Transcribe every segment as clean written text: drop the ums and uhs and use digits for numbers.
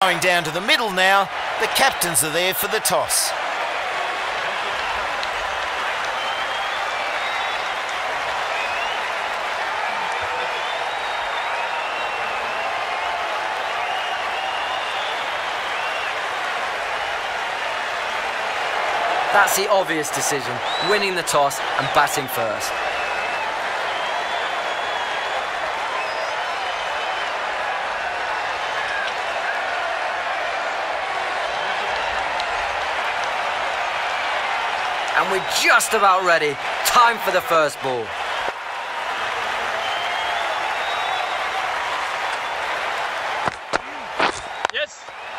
Going down to the middle now, the captains are there for the toss. That's the obvious decision, winning the toss and batting first. And we're just about ready. Time for the first ball. Yes.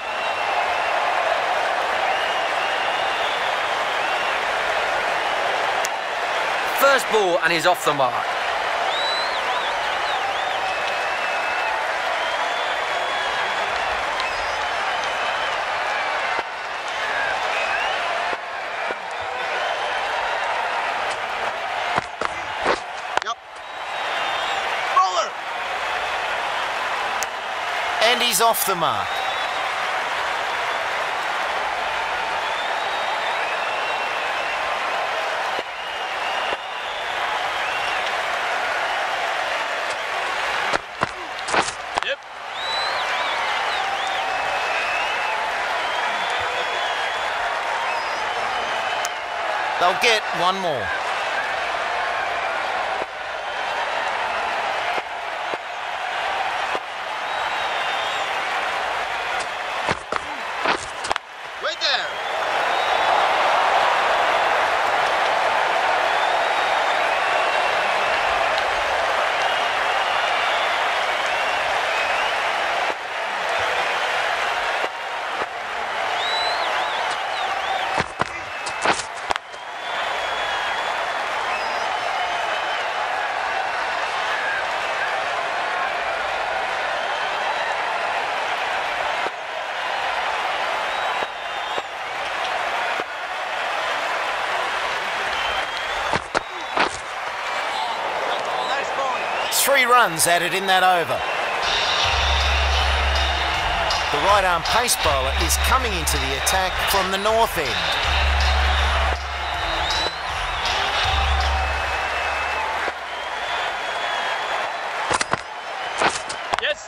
First ball and he's off the mark. And he's off the mark. Yep. They'll get one more. Three runs added in that over. The right-arm pace bowler is coming into the attack from the north end. Yes.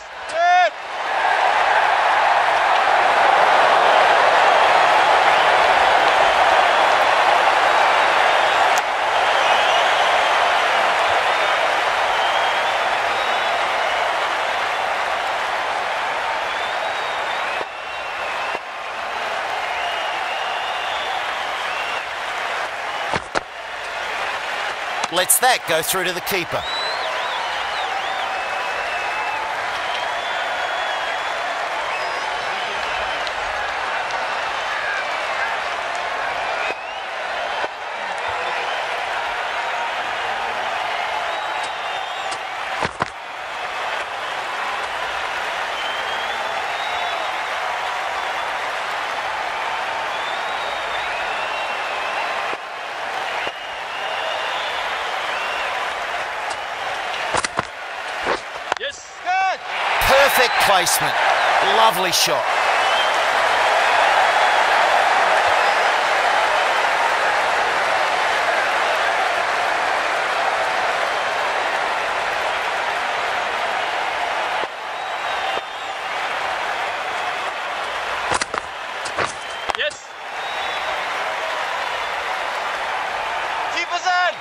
Lets that go through to the keeper. Perfect placement. Lovely shot. Yes. Keeper's in.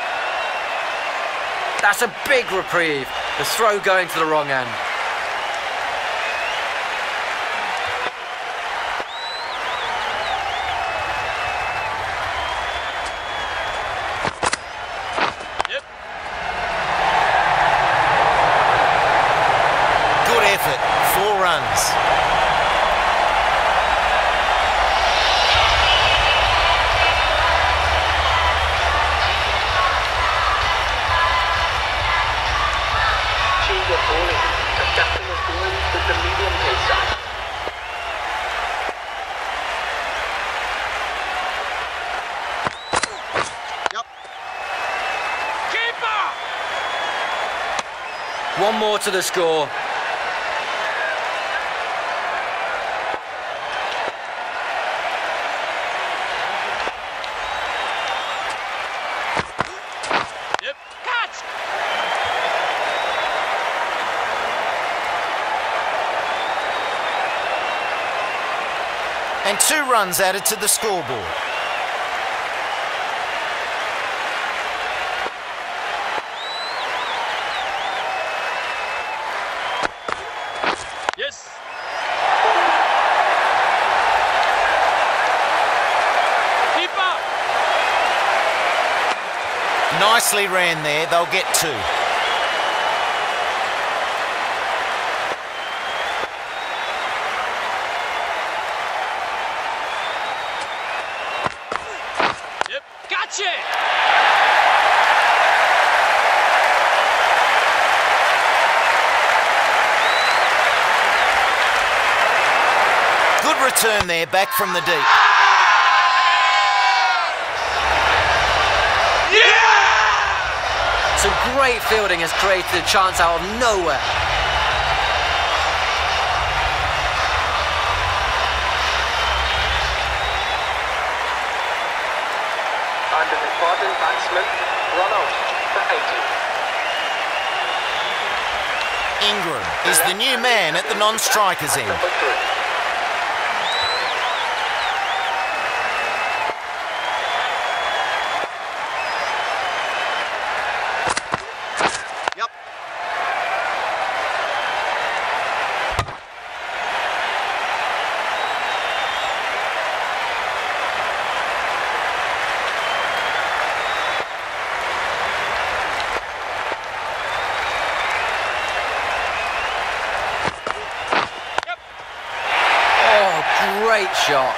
That's a big reprieve. The throw going to the wrong end. Good effort. 4 runs. Change of bowling. The captain is going with the medium pace side. Keeper. One more to the score. And 2 runs added to the scoreboard. Yes. Keeper. Nicely ran there, they'll get 2. Yep. Gotcha. Good return there, back from the deep. Some great fielding has created a chance out of nowhere. And an important batsman run out for 80. Ingram is the new man at the non-strikers end. Number 3. Yep. Oh, great shot.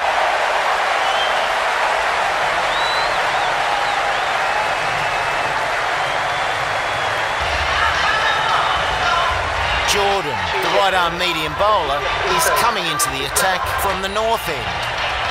Jordan, the right-arm medium bowler, is coming into the attack from the north end.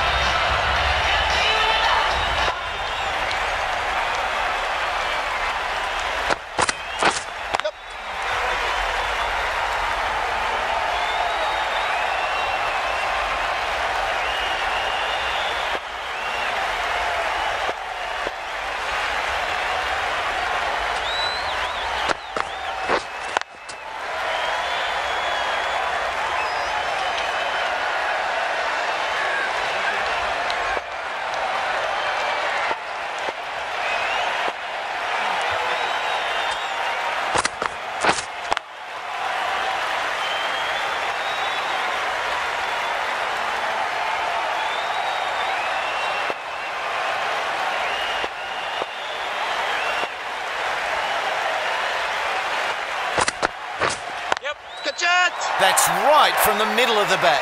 Catch it! That's right from the middle of the bat.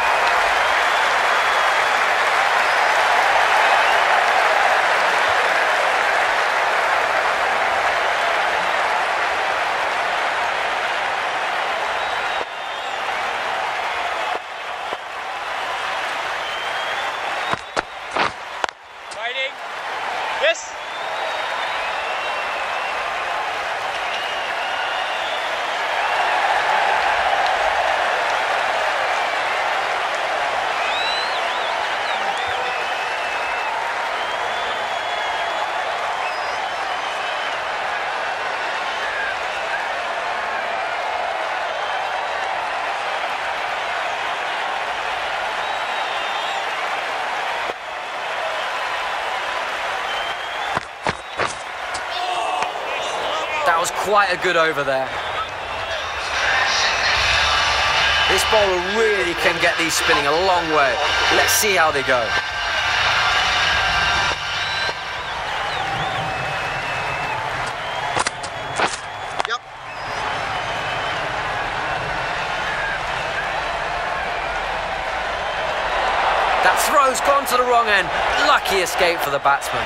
Fighting. Yes. That was quite a good over there. This bowler really can get these spinning a long way. Let's see how they go. Yep. That throw's gone to the wrong end. Lucky escape for the batsman.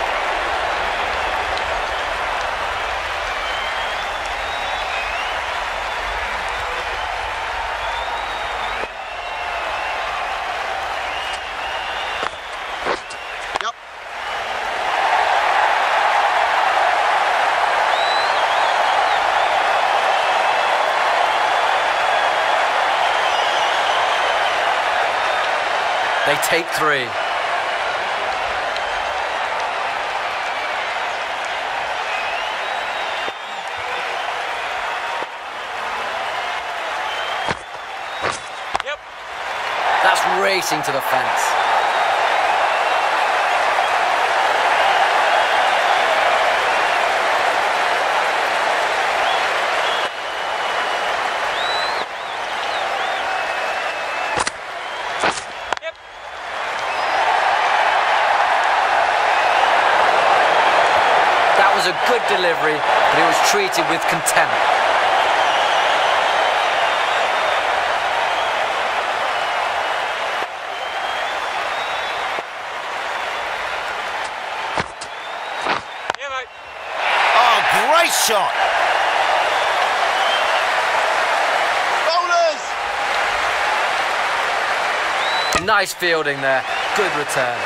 Yep. They take 3. Yep. That's racing to the fence. Good delivery, but he was treated with contempt. Yeah, mate. Oh, great shot. Bowlers! Nice fielding there. Good return.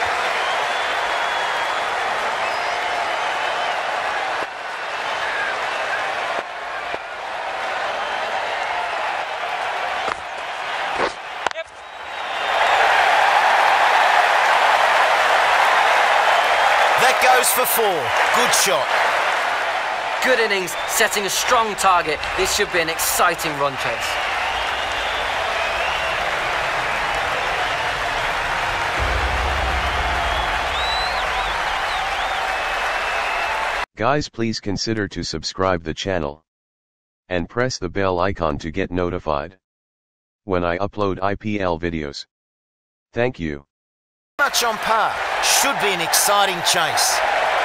Yep. That goes for 4. Good shot. Good innings, setting a strong target. This should be an exciting run chase. Guys, please consider to subscribe the channel and press the bell icon to get notified when I upload IPL videos. Thank you. Much on par. Should be an exciting chase.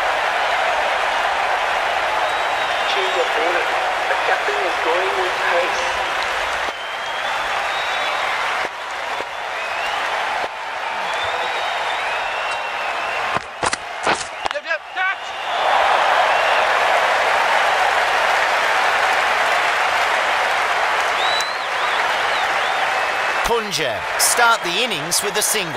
Change of bowling. The captain is going with pace. Yep, yep, catch! Punjab start the innings with a single.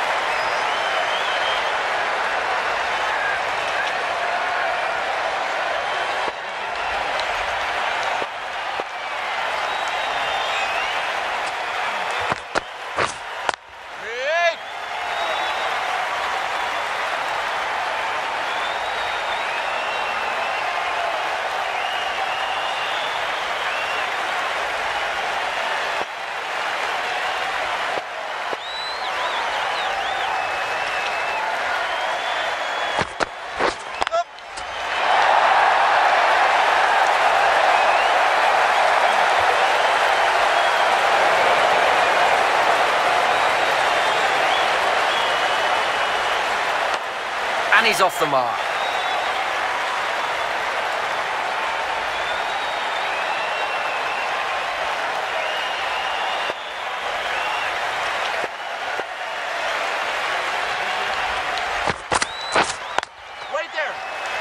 Great! Up. And he's off the mark. Wait there!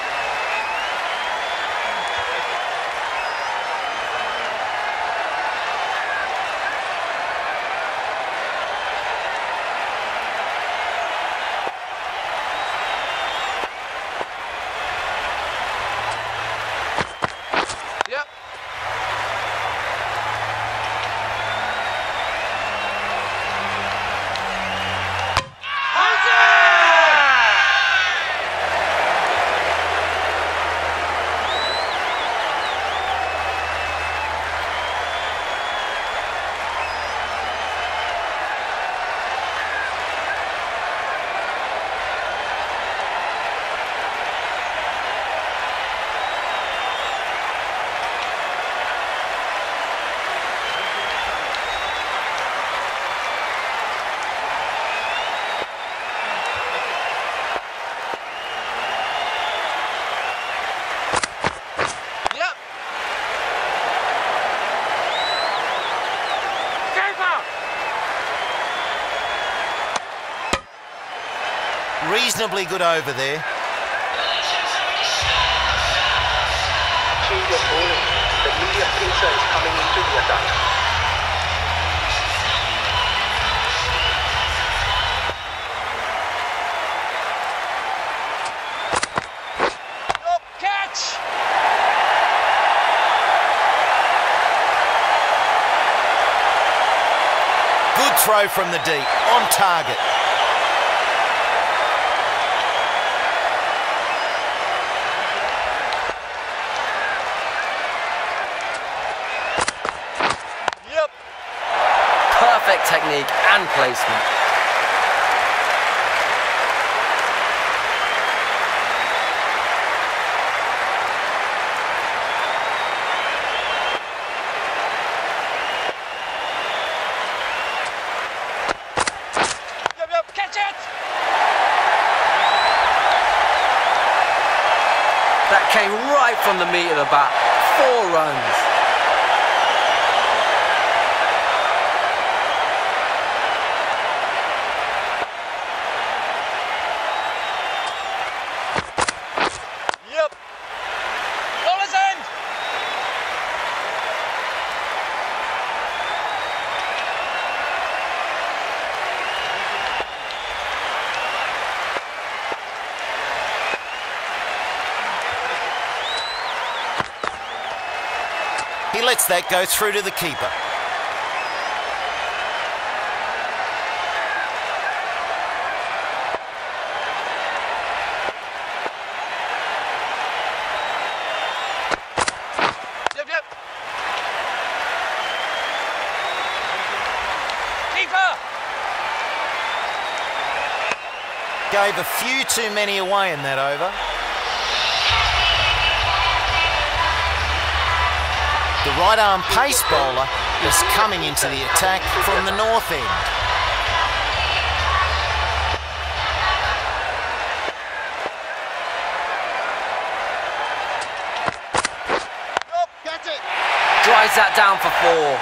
Yep. Yep. Keeper! Reasonably good over there. Change of bowling. The medium pacer is coming into the attack. Up, catch! Good throw from the deep. On target. Yep. Perfect technique and placement. Yep, yep, catch it! That came right from the meat of the bat. 4 runs. Yep. Bowler's end. He lets that go through to the keeper. Yep, yep. Keeper. Gave a few too many away in that over. The right-arm pace bowler is coming into the attack from the north end. Up, catch it. Drives that down for 4.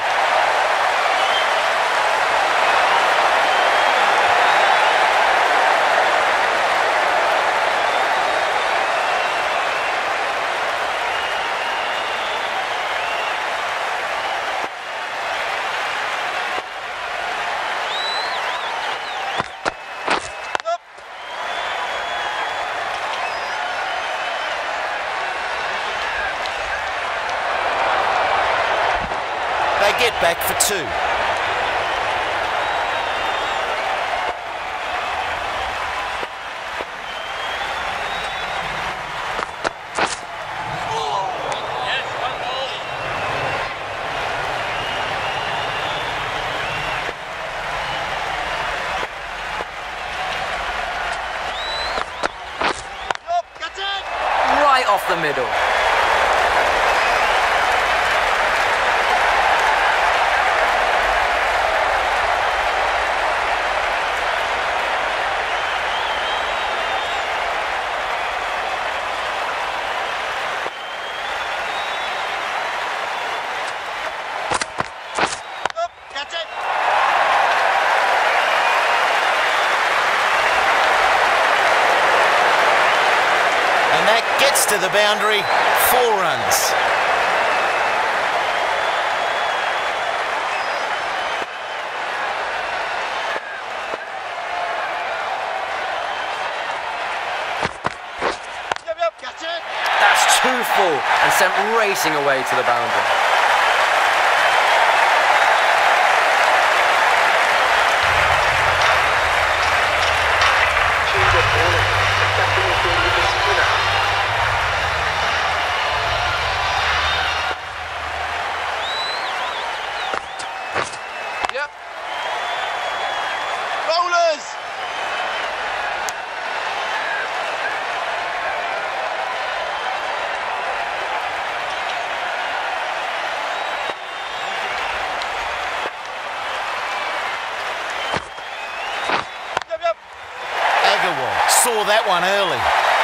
They get back for 2. Up, catch it. Right off the middle. Up, catch it. And that gets to the boundary. 4 runs. Yep, yep, catch it. That's 2 full and sent racing away to the boundary. Change of bowling. The captain is going with the spinner. Yep. Bowlers. Yep, yep. Agarwal saw that one early.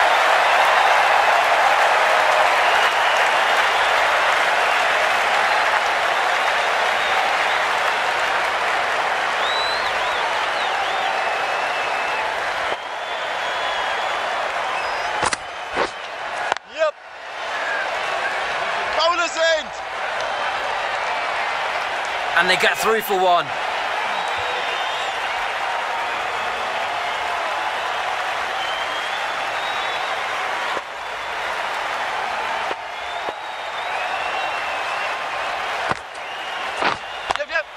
Yep. Bowler's end. And they get through for 1. Yep, yep.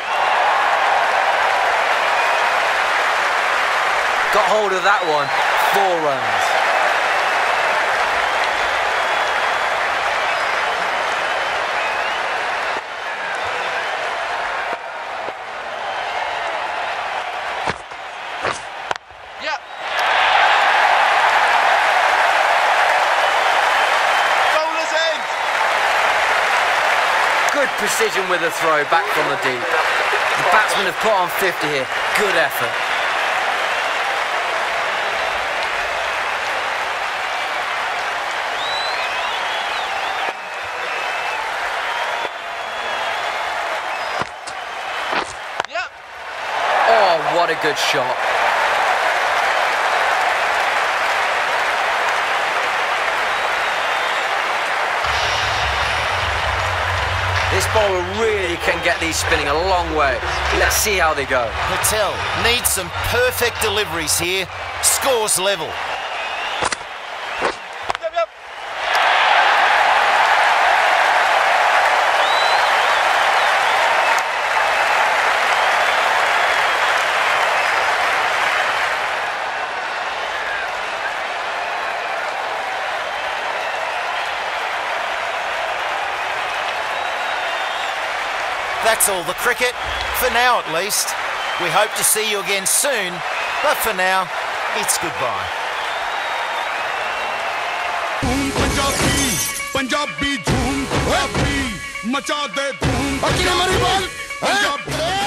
Got hold of that one. 4 runs. Yep. Bowler's end. Good precision with the throw back from the deep. The batsmen have put on 50 here. Good effort. what a good shot. This bowler really can get these spinning a long way. Let's see how they go. Patel needs some perfect deliveries here. Scores level. Yep, yep. That's all the cricket, for now at least. We hope to see you again soon, but for now, it's goodbye. Punjabi झूम मचा दे धूम